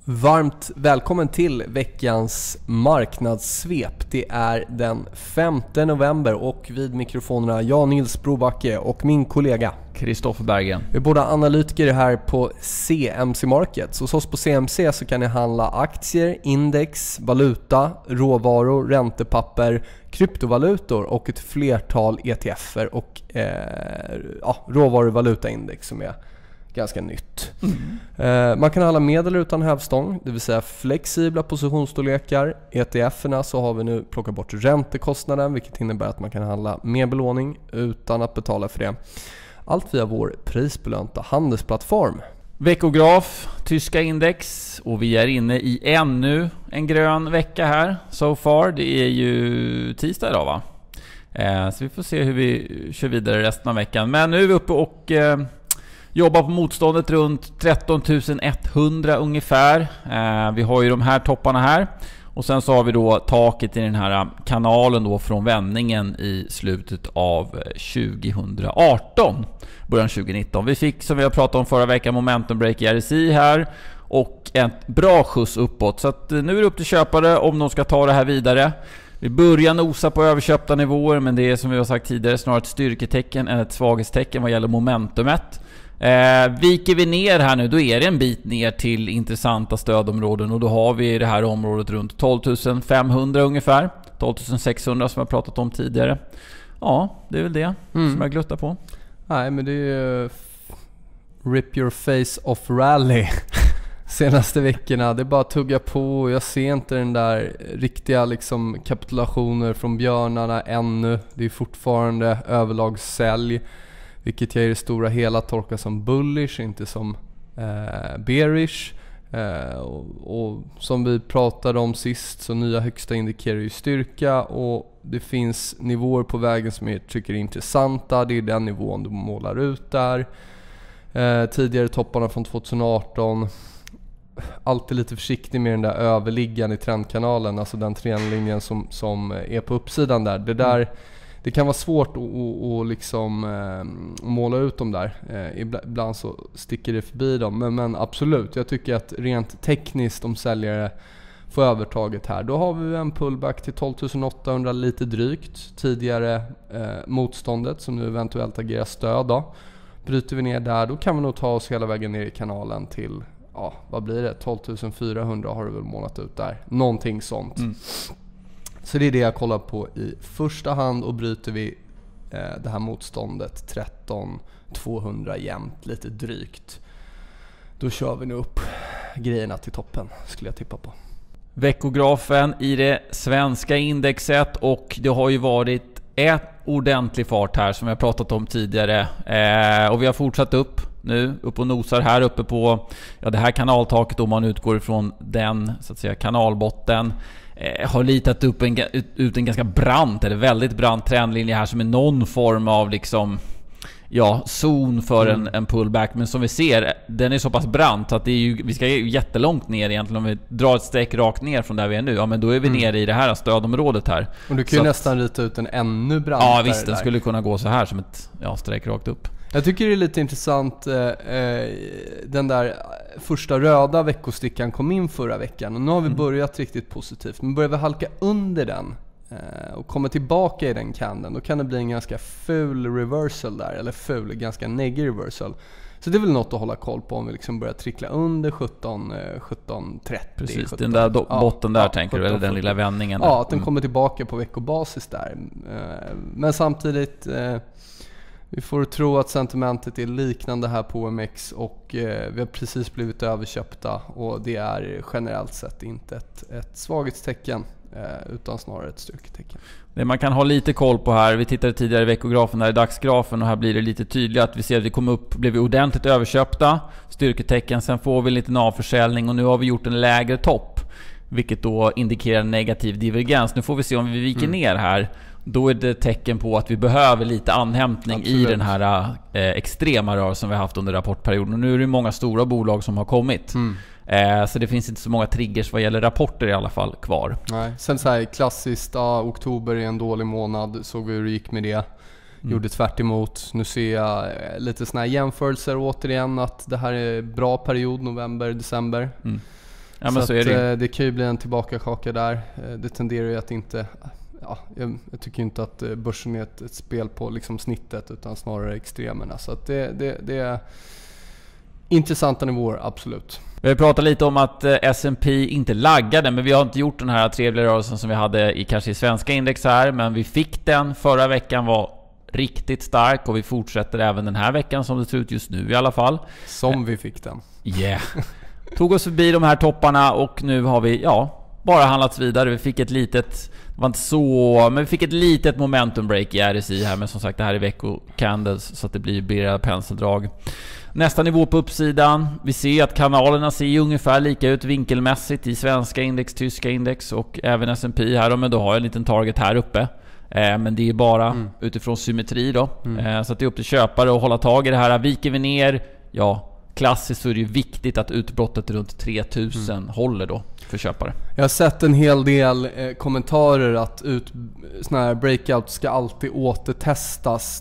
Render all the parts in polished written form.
Varmt välkommen till veckans marknadssvep. Det är den 5 november och vid mikrofonerna jag, Nils Brobacke, och min kollega Kristoffer Bergen. Vi är båda analytiker här på CMC Markets. Hos oss på CMC så kan ni handla aktier, index, valuta, råvaror, räntepapper, kryptovalutor och ett flertal ETFer och råvaror- och valutaindex som är ganska nytt. Man kan handla medel utan hävstång, det vill säga flexibla positionsstorlekar. ETFerna så har vi nu plockat bort räntekostnaden, vilket innebär att man kan handla med belåning utan att betala för det. Allt via vår prisbelönta handelsplattform. Veckograf, tyska index, och vi är inne i ännu en grön vecka här so far. Det är ju tisdag idag, va? Så vi får se hur vi kör vidare resten av veckan. Men nu är vi uppe och jobbar på motståndet runt 13 100 ungefär. Vi har ju de här topparna här. Och sen så har vi då taket i den här kanalen då från vändningen i slutet av 2018, början 2019. Vi fick, som vi har pratat om förra veckan, momentum break i RSI här och en bra skjuts uppåt. Så att nu är det upp till köpare om de ska ta det här vidare. Vi börjar nosa på överköpta nivåer, men det är, som vi har sagt tidigare, snarare ett styrketecken än ett svaghetstecken vad gäller momentumet. Viker vi ner här nu, då är det en bit ner till intressanta stödområden, och då har vi det här området runt 12 500 ungefär, 12 600 som jag pratat om tidigare. Ja, det är väl det som jag gluttar på. Nej, men det är ju rip your face off rally senaste veckorna. Det är bara att tugga på. Jag ser inte den där riktiga liksom kapitulationer från björnarna ännu. Det är fortfarande överlagssälj, vilket jag i det stora hela tolkar som bullish, inte som bearish. Och som vi pratade om sist, så nya högsta indikerar ju styrka, och det finns nivåer på vägen som jag tycker är intressanta. Det är den nivån du målar ut där. Tidigare topparna från 2018. Alltid lite försiktig med den där överliggande i trendkanalen, alltså den trendlinjen som är på uppsidan där. Det kan vara svårt att liksom måla ut dem där. Ibland så sticker det förbi dem. Men absolut, jag tycker att rent tekniskt om säljare får övertaget här. Då har vi en pullback till 12 800 lite drygt. Tidigare motståndet som nu eventuellt agerar stöd då. Bryter vi ner där, då kan vi nog ta oss hela vägen ner i kanalen till, vad blir det? 12 400 har du väl målat ut där. Någonting sånt. Så det är det jag kollar på i första hand, och bryter vi det här motståndet 13 200 jämnt, lite drygt, då kör vi nu upp grejerna till toppen, skulle jag tippa på. Veckografen i det svenska indexet, och det har ju varit ett ordentlig fart här som jag pratat om tidigare, och vi har fortsatt upp och nosar här uppe på det här kanaltaket, om man utgår ifrån den så att säga kanalbotten. Har litat upp ut en ganska brant, eller väldigt brant trendlinje här, som är någon form av liksom zon för en pullback, men som vi ser, den är så pass brant att det är ju, vi ska ju jättelångt ner egentligen. Om vi drar ett streck rakt ner från där vi är nu, men då är vi nere i det här stödområdet här. Och du kan ju nästan rita ut en ännu brantare. Ja visst, den skulle kunna gå så här som ett streck rakt upp. Jag tycker det är lite intressant, den där första röda veckostickan kom in förra veckan, och nu har vi börjat riktigt positivt. Men börjar vi halka under den och kommer tillbaka i den kanten, då kan det bli en ganska ful reversal där, eller ganska neggig reversal. Så det är väl något att hålla koll på om vi liksom börjar trickla under 17.30. Precis, 17. den där botten där, tänker 17, du, eller den lilla vändningen där. Ja, att den kommer tillbaka på veckobasis där. Men samtidigt, vi får tro att sentimentet är liknande här på OMX, och vi har precis blivit överköpta, och det är generellt sett inte ett svaghetstecken, utan snarare ett styrketecken. Det man kan ha lite koll på här, vi tittade tidigare i veckografen, där i dagsgrafen, och här blir det lite tydligt att vi ser att vi kom upp, blev vi ordentligt överköpta, styrketecken, sen får vi lite avförsäljning, och nu har vi gjort en lägre topp, vilket då indikerar negativ divergens. Nu får vi se om vi viker ner här. Då är det tecken på att vi behöver lite anhämtning. Absolut. I den här extrema rörelsen vi har haft under rapportperioden. Och nu är det många stora bolag som har kommit. Så det finns inte så många triggers vad gäller rapporter i alla fall kvar. Nej. Sen så här klassiskt, oktober är en dålig månad. Såg vi hur det gick med det. Gjorde tvärt emot. Nu ser jag lite såna här jämförelser återigen, att det här är bra period, november, december. Ja, men så är det. Det kan ju bli en tillbakakaka där. Det tenderar ju att inte... Ja, jag tycker inte att börsen är ett spel på liksom snittet utan snarare extremerna. Så att det är intressanta nivåer, absolut. Vi har pratat lite om att S&P inte laggade, men vi har inte gjort den här trevliga rörelsen som vi hade kanske i svenska index här, men vi fick den förra veckan, var riktigt stark och vi fortsätter även den här veckan som det ser ut just nu i alla fall. Som vi fick den. Yeah. Tog oss förbi de här topparna och nu har vi bara handlats vidare. Vi fick ett litet, det var inte så, men vi fick ett litet momentum break i RSI här, men som sagt det här är veckocandles så att det blir penseldrag. Nästa nivå på uppsidan, vi ser att kanalerna ser ungefär lika ut vinkelmässigt i svenska index, tyska index och även S&P här, men då har jag en liten target här uppe. Men det är bara utifrån symmetri då. Så att det är upp till köpare att hålla tag i det här. Viker vi ner, klassiskt så är det ju viktigt att utbrottet runt 3000 håller då för köpare. Jag har sett en hel del kommentarer att såna här breakouts ska alltid återtestas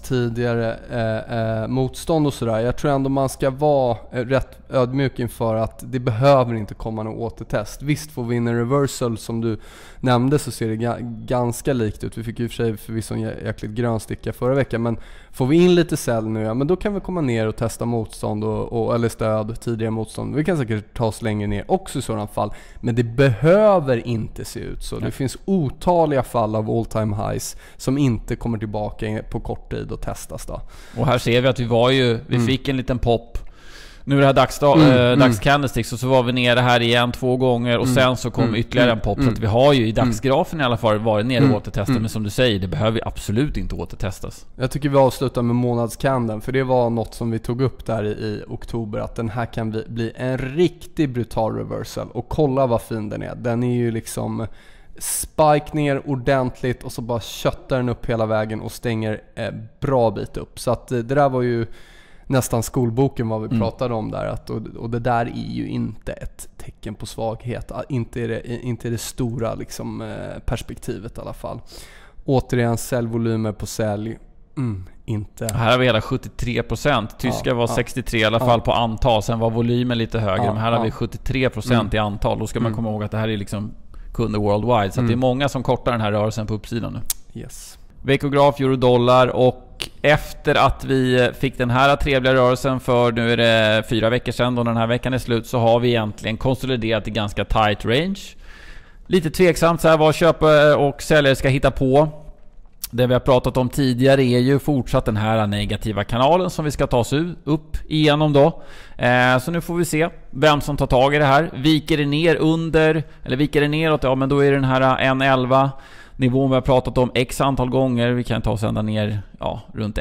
tidigare motstånd och sådär. Jag tror ändå man ska vara rätt ödmjuk inför att det behöver inte komma någon återtest. Visst, får vi in en reversal som du nämnde så ser det ganska likt ut. Vi fick ju för sig förvisso en jäkligt grön sticka förra veckan, men får vi in lite sälj nu, men då kan vi komma ner och testa motstånd eller stöd, tidigare motstånd. Vi kan säkert ta oss längre ner också i sådana fall, men det behöver inte se ut så. Det finns otaliga fall av all time highs som inte kommer tillbaka på kort tid och testas då. Och här ser vi att vi fick en liten pop. Nu är det här dagscandlesticks och så var vi nere här igen 2 gånger och sen så kom ytterligare en pop. Så att vi har ju i dagsgrafen i alla fall varit nere och återtestat. Men som du säger, det behöver absolut inte återtestas. Jag tycker vi avslutar med månadskandeln, för det var något som vi tog upp där i oktober, att den här kan bli en riktigt brutal reversal. Och kolla vad fin den är. Den är ju liksom spike ner ordentligt och så bara köttar den upp hela vägen och stänger bra bit upp. Så att det där var ju nästan skolboken vad vi pratade om där, och det där är ju inte ett tecken på svaghet, inte är det stora liksom, perspektivet i alla fall. Återigen säljvolymer på sälj, inte. Här har vi hela 73%, tyska var 63 i alla fall på antal, sen var volymen lite högre, men här har vi 73% i antal. Då ska man komma ihåg att det här är liksom kunder worldwide, så att det är många som kortar den här rörelsen på uppsidan nu. Yes. Veckograf, euro-dollar, och efter att vi fick den här trevliga rörelsen för nu är det 4 veckor sedan då den här veckan är slut, så har vi egentligen konsoliderat i ganska tight range. Lite tveksamt så här vad köpare och säljare ska hitta på. Det vi har pratat om tidigare är ju fortsatt den här negativa kanalen som vi ska ta oss upp igenom då. Så nu får vi se vem som tar tag i det här. Viker det ner under, eller viker det neråt, men då är det den här 1.11 nivån vi har pratat om x antal gånger. Vi kan ta oss ända ner runt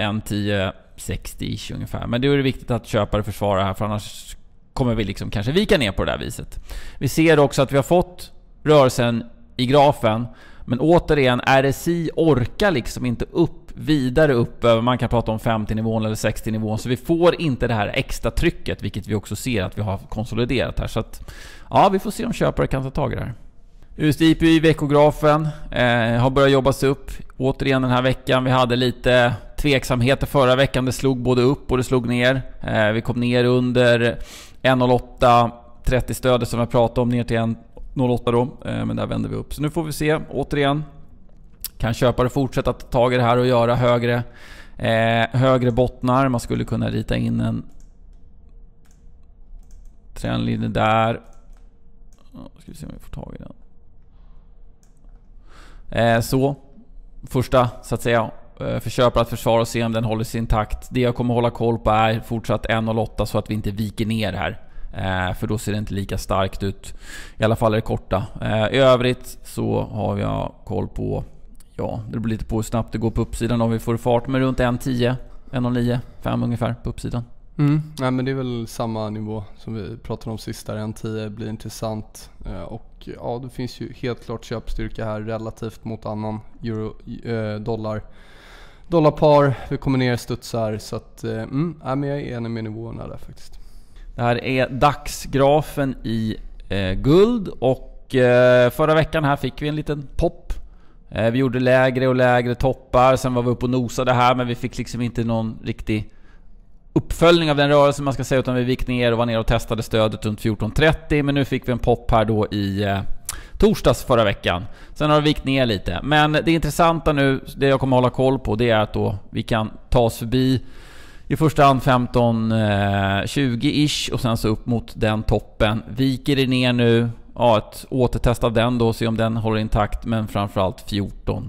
1.1060 ungefär. Men det är viktigt att köpare försvarar här, för annars kommer vi liksom kanske vika ner på det här viset. Vi ser också att vi har fått rörelsen i grafen, men återigen RSI orkar liksom inte vidare upp. Man kan prata om 50 nivån eller 60 nivån, så vi får inte det här extra trycket, vilket vi också ser att vi har konsoliderat här. Så att vi får se om köpare kan ta tag i det här. USDP i veckografen har börjat jobbas upp återigen den här veckan. Vi hade lite tveksamheter förra veckan. Det slog både upp och det slog ner. Vi kom ner under 1.08.30 stödet som jag pratade om, ner till 1.08 då. Men där vänder vi upp. Så nu får vi se återigen. Kan köpare fortsätta ta tag i det här och göra högre bottnar. Man skulle kunna rita in en trendlinje där. Ska vi se om vi får tag i den. Så första så att säga för köpare att försvara och se om den håller sig intakt. Det jag kommer hålla koll på är fortsatt 1.08 så att vi inte viker ner här. För då ser det inte lika starkt ut. I alla fall är det korta. I övrigt så har jag koll på, det blir lite på hur snabbt det går på uppsidan om vi får fart med runt 1.10, 1.09, 5 ungefär på uppsidan. Nej, men det är väl samma nivå som vi pratade om sist där. 1.10 blir intressant, och det finns ju helt klart köpstyrka här relativt mot annan dollarpar. Vi kommer ner studsar, så att men jag är enig med nivåerna där faktiskt. Det här är dagsgrafen i guld, och förra veckan här fick vi en liten pop. Vi gjorde lägre och lägre toppar, sen var vi uppe och nosade här, men vi fick liksom inte någon riktig uppföljning av den rörelsen man ska säga, utan vi gick ner och var ner och testade stödet runt 14.30, men nu fick vi en pop här då i torsdags förra veckan. Sen har det vikt ner lite, men det intressanta nu, det jag kommer hålla koll på, det är att då vi kan ta oss förbi i första hand 15-20-ish och sen så upp mot den toppen. Viker det ner nu, ja, ett återtest av den då, se om den håller intakt, men framförallt 14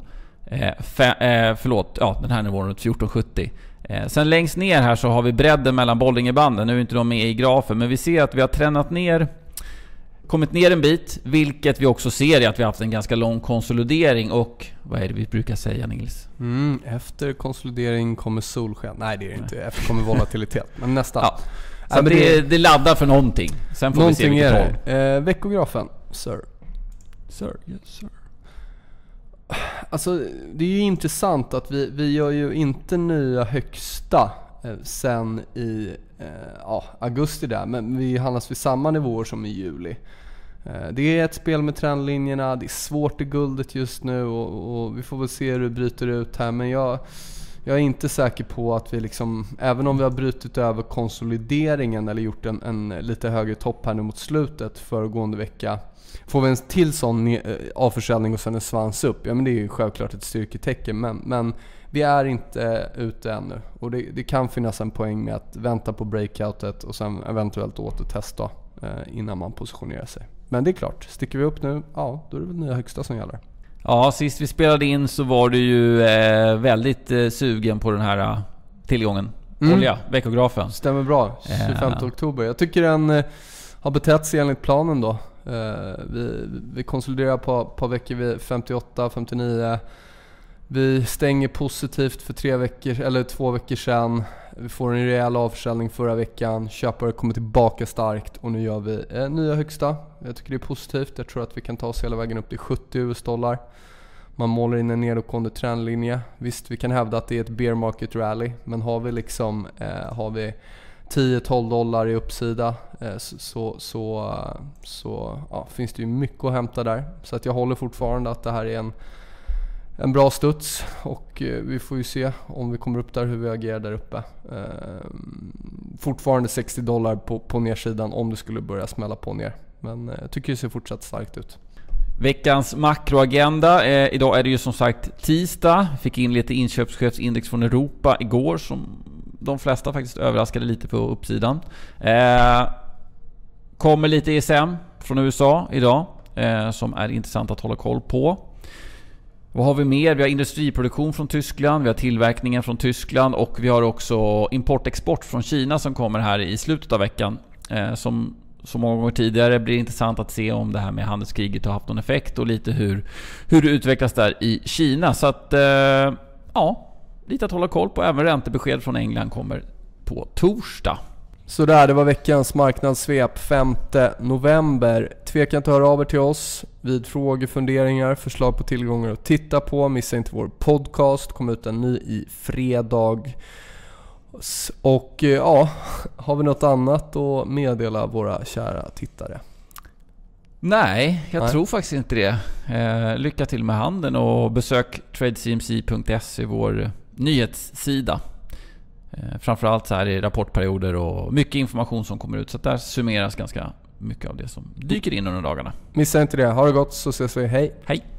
den här nivån runt 1470. Sen längst ner här så har vi bredden mellan Bollingebanden. Nu är inte de med i grafen, men vi ser att vi har tränat ner, kommit ner en bit, vilket vi också ser är att vi har haft en ganska lång konsolidering. Och vad är det vi brukar säga, Nils? Efter konsolidering kommer solsken. Nej, det är det inte. Efter kommer volatilitet, men nästan. Ja. Så det laddar för någonting. Sen får någonting vi se vilket håll. Veckografen, sir. Sir, yes sir. Alltså, det är ju intressant att vi gör ju inte nya högsta sen i augusti där, men vi handlas vid samma nivåer som i juli. Det är ett spel med trendlinjerna, det är svårt i guldet just nu och vi får väl se hur det bryter ut här, men jag är inte säker på att vi liksom, även om vi har brutit över konsolideringen eller gjort en lite högre topp här nu mot slutet föregående vecka, får vi en till sån avförsäljning och sen en svans upp, ja men det är ju självklart ett styrketecken, men vi är inte ute ännu och det kan finnas en poäng med att vänta på breakoutet och sen eventuellt återtesta innan man positionerar sig. Men det är klart, sticker vi upp nu, ja då är det väl nya högsta som gäller. Ja, sist vi spelade in så var du ju väldigt sugen på den här tillgången. Olja, veckografen. Stämmer bra, 25 oktober. Jag tycker den har betett sig enligt planen då. Vi konsoliderar på ett par veckor vid 58-59. Vi stänger positivt för 2 veckor sedan. Vi får en rejäl avförsäljning förra veckan. Köpare kommer tillbaka starkt och nu gör vi nya högsta. Jag tycker det är positivt. Jag tror att vi kan ta oss hela vägen upp till 70 US-dollar. Man målar in en nedåtgående trendlinje. Visst, vi kan hävda att det är ett bear market rally, men har vi 10-12 dollar i uppsida så finns det ju mycket att hämta där. Så att jag håller fortfarande att det här är en bra studs och vi får ju se om vi kommer upp där, hur vi agerar där uppe. Fortfarande 60 dollar på nedsidan om det skulle börja smälla på ner. Men jag tycker det ser fortsatt starkt ut. Veckans makroagenda. Idag är det ju som sagt tisdag. Fick in lite inköpschefsindex från Europa igår som de flesta faktiskt överraskade lite på uppsidan. Kommer lite ESM från USA idag som är intressant att hålla koll på. Vad har vi mer? Vi har industriproduktion från Tyskland, vi har tillverkningen från Tyskland och vi har också import-export från Kina som kommer här i slutet av veckan. Som så många gånger tidigare blir det intressant att se om det här med handelskriget har haft någon effekt och lite hur det utvecklas där i Kina. Så att lite att hålla koll på. Även räntebesked från England kommer på torsdag. Så där, det var veckans marknadssvep 5 november. Tveka inte att höra av er till oss vid frågor, funderingar, förslag på tillgångar att titta på. Missa inte vår podcast, kommer ut en ny i fredag. Och har vi något annat att meddela våra kära tittare? Nej, jag tror faktiskt inte det. Lycka till med handeln och besök tradecmc.se, vår nyhetssida. Framförallt så här i rapportperioder och mycket information som kommer ut. Så där summeras ganska mycket av det som dyker in under dagarna. Missa inte det. Ha det gott så ses vi. Hej! Hej!